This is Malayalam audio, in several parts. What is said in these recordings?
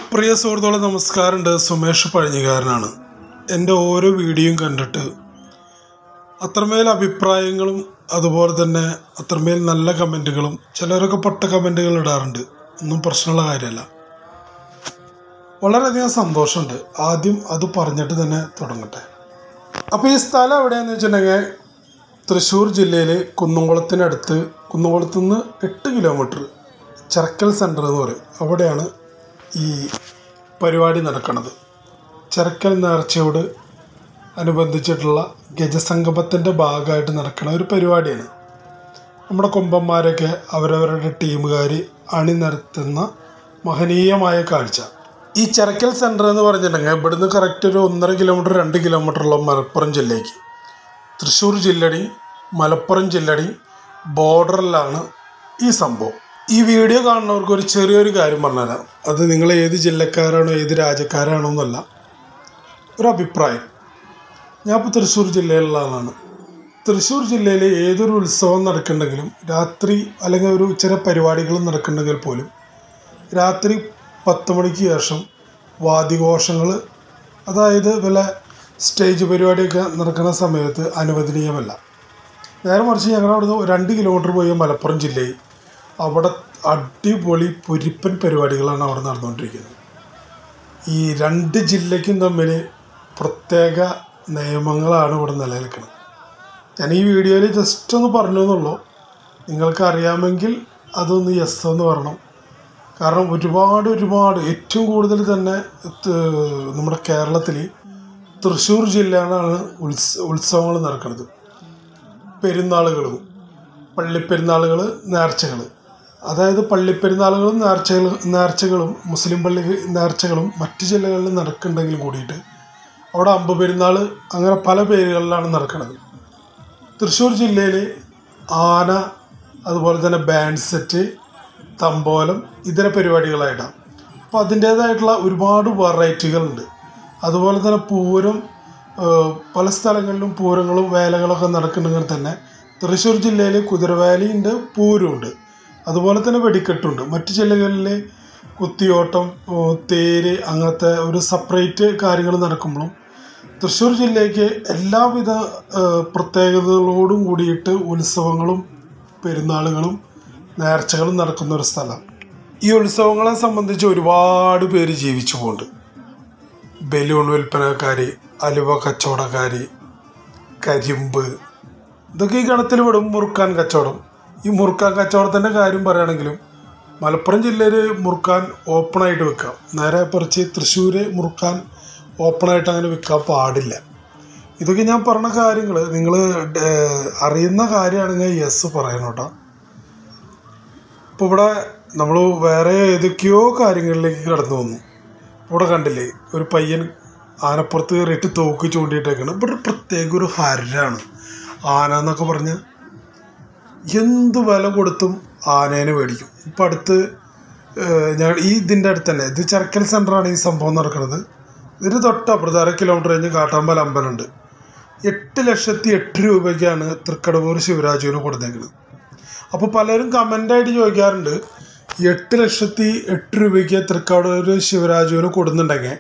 പ്രിയ സുഹൃത്തുക്കളെ നമസ്കാരമുണ്ട്. സുമേഷ് പഴഞ്ഞിക്കാരനാണ്. എൻ്റെ ഓരോ വീഡിയോയും കണ്ടിട്ട് അത്രമേൽ അഭിപ്രായങ്ങളും അതുപോലെ തന്നെ അത്രമേൽ നല്ല കമൻറ്റുകളും ചിലരൊക്കെ പൊട്ട കമൻറ്റുകൾ ഇടാറുണ്ട്. ഒന്നും പ്രശ്നമുള്ള കാര്യമല്ല. വളരെയധികം സന്തോഷമുണ്ട്. ആദ്യം അത് പറഞ്ഞിട്ട് തന്നെ തുടങ്ങട്ടെ. അപ്പോൾ ഈ സ്ഥലം എവിടെയാണെന്ന് വെച്ചിട്ടുണ്ടെങ്കിൽ തൃശ്ശൂർ ജില്ലയിൽ കുന്നംകുളത്തു നിന്ന് 8 കിലോമീറ്റർ ചെറക്കൽ സെൻറ്റർ എന്ന് പറയും. അവിടെയാണ് ഈ പരിപാടി നടക്കുന്നത്. ചെറക്കൽ നേർച്ചയോട് അനുബന്ധിച്ചിട്ടുള്ള ഗജസംഗമത്തിൻ്റെ ഭാഗമായിട്ട് നടക്കുന്ന ഒരു പരിപാടിയാണ്. നമ്മുടെ കൊമ്പന്മാരൊക്കെ അവരവരുടെ ടീമുകാർ അണിനിരത്തുന്ന മഹനീയമായ കാഴ്ച. ഈ ചെറക്കൽ സെൻറ്റർ എന്ന് പറഞ്ഞിട്ടുണ്ടെങ്കിൽ ഇവിടുന്ന് കറക്റ്റ് ഒരു 1.5 കിലോമീറ്റർ 2 കിലോമീറ്ററുള്ള മലപ്പുറം ജില്ലയ്ക്ക് തൃശ്ശൂർ ജില്ലടി മലപ്പുറം ജില്ലടി ബോർഡറിലാണ് ഈ സംഭവം. ഈ വീഡിയോ കാണുന്നവർക്ക് ഒരു ചെറിയൊരു കാര്യം പറഞ്ഞുതരാം. അത് നിങ്ങൾ ഏത് ജില്ലക്കാരാണോ ഏത് രാജ്യക്കാരാണോ എന്നല്ല, ഒരു അഭിപ്രായം. ഞാൻ ഇപ്പോൾ തൃശ്ശൂർ ജില്ലയിലുള്ള ആളാണ്. തൃശ്ശൂർ ജില്ലയിൽ ഏതൊരു ഉത്സവം നടക്കുന്നുണ്ടെങ്കിലും രാത്രി അല്ലെങ്കിൽ ഒരു ചെറിയ പരിപാടികൾ നടക്കുന്നുണ്ടെങ്കിൽ പോലും രാത്രി 10 മണിക്ക് ശേഷം വാദ്യഘോഷങ്ങൾ, അതായത് വല്ല സ്റ്റേജ് പരിപാടിയൊക്കെ നടക്കുന്ന സമയത്ത് അനുവദനീയമല്ല. നേരെ മറിച്ച് ഞങ്ങളുടെ അവിടുന്ന് 2 കിലോമീറ്റർ പോയ മലപ്പുറം ജില്ലയിൽ അവിടെ അടിപൊളി പൊരിപ്പൻ പരിപാടികളാണ് അവിടെ നടന്നുകൊണ്ടിരിക്കുന്നത്. ഈ 2 ജില്ലയ്ക്കും തമ്മിൽ പ്രത്യേക നിയമങ്ങളാണ് ഇവിടെ നിലനിൽക്കുന്നത്. ഞാൻ ഈ വീഡിയോയിൽ ജസ്റ്റ് ഒന്ന് പറഞ്ഞു എന്നുള്ളൂ. നിങ്ങൾക്ക് അറിയാമെങ്കിൽ അതൊന്ന് യെസ് എന്ന് പറയണം. കാരണം ഒരുപാട് ഏറ്റവും കൂടുതൽ തന്നെ നമ്മുടെ കേരളത്തിൽ തൃശ്ശൂർ ജില്ലയിലാണ് ഉത്സവങ്ങൾ നടക്കുന്നത്. പെരുന്നാളുകളും പള്ളിപ്പെരുന്നാളുകൾ, നേർച്ചകൾ, അതായത് പള്ളിപ്പെരുന്നാളുകളും നേർച്ചകളും മുസ്ലിം പള്ളി നേർച്ചകളും മറ്റ് ജില്ലകളിൽ നടക്കുന്നുണ്ടെങ്കിലും കൂടിയിട്ട് അവിടെ അമ്പ് പെരുന്നാൾ അങ്ങനെ പല പേരുകളിലാണ് നടക്കുന്നത്. തൃശ്ശൂർ ജില്ലയിൽ ആന, അതുപോലെ തന്നെ ബാൻഡ് സെറ്റ്, തമ്പോലം, ഇതര പരിപാടികളായിട്ടാണ്. അപ്പോൾ അതിൻ്റേതായിട്ടുള്ള ഒരുപാട് വെറൈറ്റികളുണ്ട്. അതുപോലെ തന്നെ പൂരം, പല സ്ഥലങ്ങളിലും പൂരങ്ങളും വേലകളൊക്കെ നടക്കുന്നുണ്ടെങ്കിൽ തന്നെ തൃശ്ശൂർ ജില്ലയിൽ കുതിരവേലയുണ്ട്, പൂരമുണ്ട്, അതുപോലെ തന്നെ വെടിക്കെട്ടുണ്ട്. മറ്റ് ജില്ലകളിൽ കുത്തിയോട്ടം, തേര്, അങ്ങനത്തെ ഒരു സെപ്പറേറ്റ് കാര്യങ്ങൾ നടക്കുമ്പോഴും തൃശ്ശൂർ ജില്ലയ്ക്ക് എല്ലാവിധ പ്രത്യേകതകളോടും കൂടിയിട്ട് ഉത്സവങ്ങളും പെരുന്നാളുകളും നേർച്ചകളും നടക്കുന്ന ഒരു സ്ഥലം. ഈ ഉത്സവങ്ങളെ സംബന്ധിച്ച് ഒരുപാട് പേര് ജീവിച്ചു പോകുന്നുണ്ട്. ബലൂൺ വിൽപ്പനക്കാർ, അലുവ കച്ചവടക്കാർ, കരിമ്പ്, ഇതൊക്കെ ഈ ഗണത്തിൽ വിടും. മുറുക്കാൻ കച്ചവടം. ഈ മുറുക്കാൻ കച്ചവടത്തിൻ്റെ കാര്യം പറയുകയാണെങ്കിലും മലപ്പുറം ജില്ലയിൽ മുറുക്കാൻ ഓപ്പണായിട്ട് വിൽക്കാം. നേരെ പറിച്ച് തൃശ്ശൂർ മുറുക്കാൻ ഓപ്പണായിട്ട് അങ്ങനെ വിൽക്കാൻ പാടില്ല. ഇതൊക്കെ ഞാൻ പറഞ്ഞ കാര്യങ്ങൾ നിങ്ങൾ അറിയുന്ന കാര്യമാണെങ്കിൽ യെസ് പറയണം കേട്ടോ. ഇപ്പോൾ ഇവിടെ നമ്മൾ വേറെ ഏതൊക്കെയോ കാര്യങ്ങളിലേക്ക് കടന്നു വന്നു. ഇവിടെ കണ്ടില്ലേ, ഒരു പയ്യൻ ആനപ്പുറത്ത് കയറിയിട്ട് തോക്ക് ചൂണ്ടിയിട്ടേക്കാണ്. ഇവിടെ പ്രത്യേക ഒരു ഹരാണ് ആന എന്നൊക്കെ പറഞ്ഞാൽ. എന്ത് വില കൊടുത്തും ആനേനെ മേടിക്കും. ഇപ്പം അടുത്ത് ഇതിൻ്റെ അടുത്ത് തന്നെ, ഇത് ചെറക്കൽ സെൻറ്ററാണ് ഈ സംഭവം നടക്കുന്നത്. ഇതിന് തൊട്ടപ്പുറത്ത് 1/2 കിലോമീറ്റർ കഴിഞ്ഞ് കാട്ടാമ്പൽ അമ്പലമുണ്ട്. 8,08,000 രൂപയ്ക്കാണ് തൃക്കടവൂർ ശിവരാജുവിന് കൊടുത്തേക്കുന്നത്. അപ്പോൾ പലരും കമൻ്റായിട്ട് ചോദിക്കാറുണ്ട്, 8,08,000 രൂപയ്ക്ക് തൃക്കടവൂർ ശിവരാജുവിന് കൊടുക്കുന്നുണ്ടെങ്കിൽ.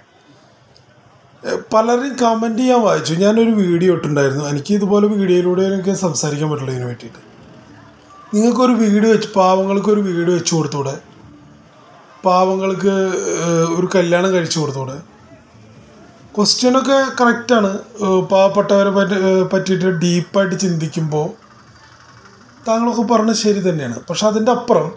പലരും കമൻറ്റ് ചെയ്യാൻ വായിച്ചു. ഞാനൊരു വീഡിയോ ഇട്ടുണ്ടായിരുന്നു. എനിക്ക് ഇതുപോലെ വീഡിയോയിലൂടെ എനിക്ക് സംസാരിക്കാൻ പറ്റുള്ളൂ ഇതിന് വേണ്ടിയിട്ട്. നിങ്ങൾക്കൊരു വീഡിയോ പാവങ്ങൾക്കൊരു വീഡിയോ വെച്ച് കൊടുത്തൂടെ? പാവങ്ങൾക്ക് ഒരു കല്യാണം കഴിച്ചു കൊടുത്തൂടെ? ക്വസ്റ്റ്യനൊക്കെ കറക്റ്റാണ്. പാവപ്പെട്ടവരെ പറ്റിയിട്ട് ഡീപ്പായിട്ട് ചിന്തിക്കുമ്പോൾ താങ്കളൊക്കെ പറഞ്ഞത് ശരി തന്നെയാണ്. പക്ഷെ അതിൻ്റെ അപ്പുറം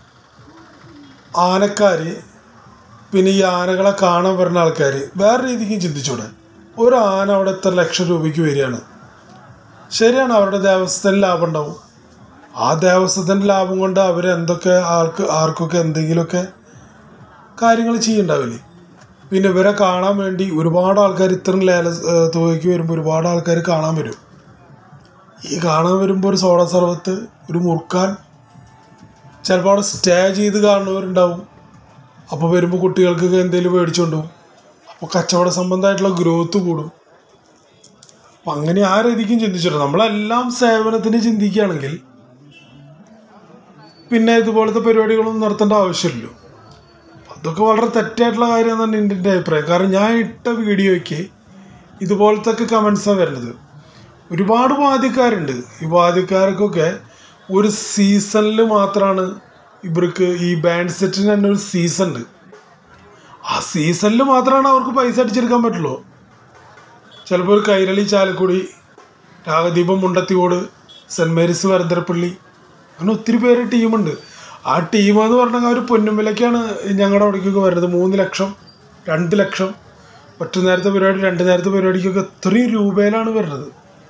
ആനക്കാർ, പിന്നെ ഈ ആനകളെ കാണാൻ വരുന്ന ആൾക്കാർ വേറെ രീതിക്ക് ചിന്തിച്ചൂടെ? ഒരു ആന അവിടെ എത്ര ലക്ഷം രൂപയ്ക്ക് വരികയാണ്. ശരിയാണ്, അവരുടെ ദേവസ്ഥത്തിന് ലാഭം ഉണ്ടാവും. ആ ദേവസ്ഥത്തിൻ്റെ ലാഭം കൊണ്ട് അവരെന്തൊക്കെ ആർക്കൊക്കെ എന്തെങ്കിലുമൊക്കെ കാര്യങ്ങൾ ചെയ്യുന്നുണ്ടാവില്ലേ. പിന്നെ ഇവരെ കാണാൻ വേണ്ടി ഒരുപാട് ആൾക്കാർ ഇത്രയും തുകയ്ക്ക് വരുമ്പോൾ ഒരുപാട് ആൾക്കാർ കാണാൻ വരും. ഈ കാണാൻ വരുമ്പോൾ ഒരു സോഡ സർബത്ത്, ഒരു മുറുക്കാൻ, ചിലപ്പോൾ അവിടെ സ്റ്റേ ചെയ്ത് കാണുന്നവരുണ്ടാവും. അപ്പോൾ വരുമ്പോൾ കുട്ടികൾക്കൊക്കെ എന്തെങ്കിലും മേടിച്ചുകൊണ്ടുപോകും. അപ്പോൾ കച്ചവട സംബന്ധമായിട്ടുള്ള ഗ്രോത്ത് കൂടും. അപ്പം അങ്ങനെ ആ രീതിക്കും ചിന്തിച്ചിട്ടുണ്ട്. നമ്മളെല്ലാം സേവനത്തിന് ചിന്തിക്കുകയാണെങ്കിൽ പിന്നെ ഇതുപോലത്തെ പരിപാടികളൊന്നും നടത്തേണ്ട ആവശ്യമില്ലല്ലോ. അതൊക്കെ വളരെ തെറ്റായിട്ടുള്ള കാര്യമെന്നാണ് എൻ്റെ അഭിപ്രായം. കാരണം ഞാൻ ഇട്ട വീഡിയോയ്ക്ക് ഇതുപോലത്തെ കമൻസാണ് വരുന്നത്. ഒരുപാട് വാദ്യക്കാരുണ്ട്. ഈ വാദ്യക്കാർക്കൊക്കെ ഒരു സീസണിൽ മാത്രമാണ് ഇവർക്ക് ഈ ബാൻഡ് സെറ്റിന് തന്നെ ഒരു സീസൺ ഉണ്ട്. ആ സീസണിൽ മാത്രമാണ് അവർക്ക് പൈസ അടിച്ചെടുക്കാൻ പറ്റുള്ളൂ. ചിലപ്പോൾ ഒരു കൈരളി ചാലക്കുടി, രാഗദീപം മുണ്ടത്തിയോട്, സെൻറ്റ് മേരീസ് വരന്തരപ്പള്ളി, അങ്ങനെ ഒത്തിരി പേര് ടീമുണ്ട്. ആ ടീമെന്ന് പറഞ്ഞാൽ അവർ പൊന്നുമ്പിലേക്കാണ് ഞങ്ങളുടെ അവിടേക്കൊക്കെ വരുന്നത്. 3 ലക്ഷം 2 ലക്ഷം ഒറ്റ നേരത്തെ പരിപാടി, 2 നേരത്തെ പരിപാടിക്കൊക്കെ എത്രയും രൂപയിലാണ് വരുന്നത്.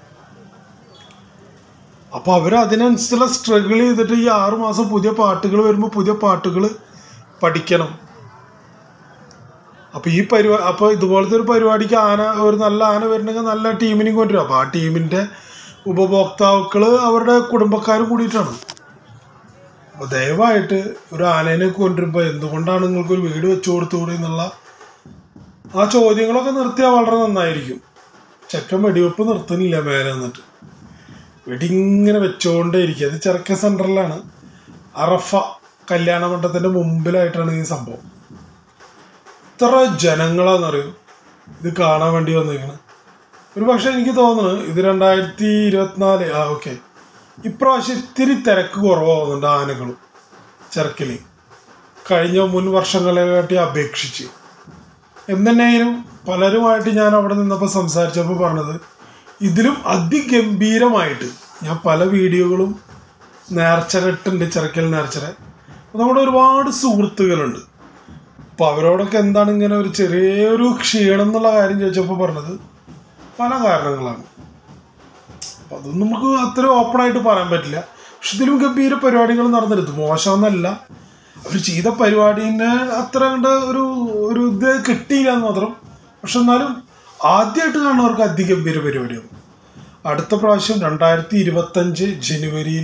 അപ്പോൾ അവർ അതിനനുസരിച്ചുള്ള സ്ട്രഗിൾ ചെയ്തിട്ട് ഈ 6 മാസം പുതിയ പാട്ടുകൾ വരുമ്പോൾ പുതിയ പാട്ടുകൾ പഠിക്കണം. അപ്പോൾ അപ്പോൾ ഇതുപോലത്തെ ഒരു പരിപാടിക്ക് ഒരു നല്ല ആന വരണമെങ്കിൽ നല്ല ടീമിനെയും കൊണ്ടുവരും. അപ്പോൾ ആ ടീമിൻ്റെ ഉപഭോക്താക്കൾ അവരുടെ കുടുംബക്കാരും കൂടിയിട്ടാണ്. അപ്പോൾ ദയവായിട്ട് ഒരു ആനേനെ കൊണ്ടുവരുമ്പോൾ എന്തുകൊണ്ടാണ് നിങ്ങൾക്കൊരു വീട് വെച്ചു കൊടുത്തുകൂടി എന്നുള്ള ആ ചോദ്യങ്ങളൊക്കെ നിർത്തിയാൽ വളരെ നന്നായിരിക്കും. ചെക്കൻ വെടിവെപ്പ് നിർത്തുന്നില്ല, മേലെ നിന്നിട്ട് വെടിങ്ങനെ വെച്ചുകൊണ്ടേ ഇരിക്കുക. അത് ചെറുക്കൻ സെൻറ്ററിലാണ്, അറഫ കല്യാണ മണ്ഡപത്തിൻ്റെ മുമ്പിലായിട്ടാണ് ഈ സംഭവം. ഇത്ര ജനങ്ങളാണെന്നറിയും ഇത് കാണാൻ വേണ്ടി വന്നിരിക്കുന്നത്. ഒരു പക്ഷേ എനിക്ക് തോന്നുന്നു ഇത് 2024 ഓക്കെ, ഇപ്രാവശ്യം ഇത്തിരി തിരക്ക് കുറവാകുന്നുണ്ട് ആനകളും ചെറുക്കൽ കഴിഞ്ഞ മുൻ വർഷങ്ങളെക്കാട്ടി അപേക്ഷിച്ച്. എന്തെന്നെയായാലും പലരുമായിട്ട് ഞാൻ അവിടെ നിന്നപ്പോൾ സംസാരിച്ചപ്പോൾ പറഞ്ഞത് ഇതിലും അതിഗംഭീരമായിട്ട് ഞാൻ പല വീഡിയോകളും നേർച്ചരട്ടുണ്ട്, ചെറുക്കൽ നേർച്ചര. നമ്മുടെ ഒരുപാട് സുഹൃത്തുക്കളുണ്ട്. അപ്പോൾ അവരോടൊക്കെ എന്താണ് ഇങ്ങനെ ഒരു ചെറിയൊരു ക്ഷീണം എന്നുള്ള കാര്യം ചോദിച്ചപ്പോൾ പറഞ്ഞത് പല കാരണങ്ങളാണ്. അപ്പം അതൊന്നും നമുക്ക് അത്ര ഓപ്പണായിട്ട് പറയാൻ പറ്റില്ല. പക്ഷെ ഇതിലും ഗംഭീര പരിപാടികൾ നടന്നിരുന്നു, മോശമെന്നല്ല. അവർ ചെയ്ത പരിപാടീനെ അത്ര കണ്ട് ഒരു ഇത് കിട്ടിയില്ല എന്ന് മാത്രം. പക്ഷെ എന്നാലും ആദ്യമായിട്ട് കാണുന്നവർക്ക് അതിഗംഭീര പരിപാടിയാവും. അടുത്ത പ്രാവശ്യം 2025 ജനുവരിയിൽ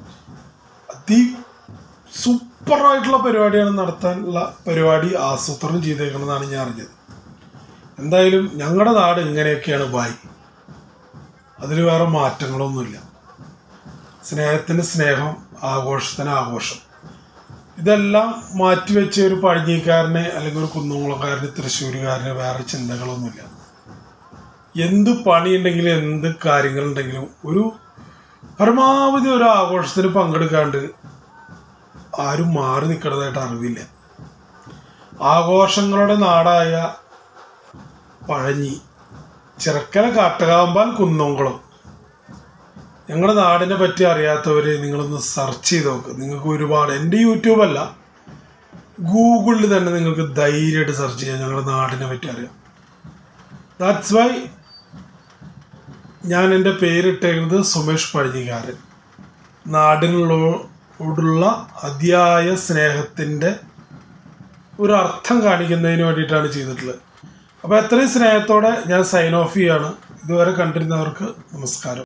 സൂപ്പറായിട്ടുള്ള പരിപാടിയാണ് നടത്താനുള്ള പരിപാടി ആസൂത്രണം ചെയ്തേക്കണമെന്നാണ് ഞാൻ അറിഞ്ഞത്. എന്തായാലും ഞങ്ങളുടെ നാട് ഇങ്ങനെയൊക്കെയാണ് ബായ്, അതിൽ വേറെ മാറ്റങ്ങളൊന്നുമില്ല. സ്നേഹത്തിന് സ്നേഹം, ആഘോഷത്തിന് ആഘോഷം. ഇതെല്ലാം മാറ്റിവെച്ച ഒരു പഴഞ്ഞിക്കാരനെ അല്ലെങ്കിൽ ഒരു കുന്നംകുളക്കാരന്, തൃശ്ശൂരുകാരന് വേറെ ചിന്തകളൊന്നുമില്ല. എന്ത് പണിയുണ്ടെങ്കിലും എന്ത് കാര്യങ്ങളുണ്ടെങ്കിലും ഒരു പരമാവധി ഒരു ആഘോഷത്തിന് പങ്കെടുക്കാണ്ട് ആരും മാറി നിൽക്കുന്നതായിട്ട് അറിവില്ല. ആഘോഷങ്ങളുടെ നാടായ പഴഞ്ഞി, ചിറക്കല, കാട്ടുകാമ്പാൽ, കുന്നംകുളം, ഞങ്ങളുടെ നാടിനെ പറ്റി അറിയാത്തവർ നിങ്ങളൊന്ന് സെർച്ച് ചെയ്ത് നോക്ക്. നിങ്ങൾക്ക് ഒരുപാട്, എൻ്റെ യൂട്യൂബല്ല, ഗൂഗിളിൽ തന്നെ നിങ്ങൾക്ക് ധൈര്യമായിട്ട് സെർച്ച് ചെയ്യാം, ഞങ്ങളുടെ നാടിനെ പറ്റി അറിയാം. ദാറ്റ്സ് വൈ ഞാൻ എൻ്റെ പേരിട്ടേക്കുന്നത് സുമേഷ് പഴഞ്ഞിക്കാരൻ. നാടിനോടുള്ള അതിയായ സ്നേഹത്തിൻ്റെ ഒരു അർത്ഥം കാണിക്കുന്നതിന് വേണ്ടിയിട്ടാണ് ചെയ്തിട്ടുള്ളത്. അപ്പോൾ അത്രയും സ്നേഹത്തോടെ ഞാൻ സൈൻ ഓഫ് ചെയ്യാണ്. ഇതുവരെ കണ്ടിരുന്നവർക്ക് നമസ്കാരം.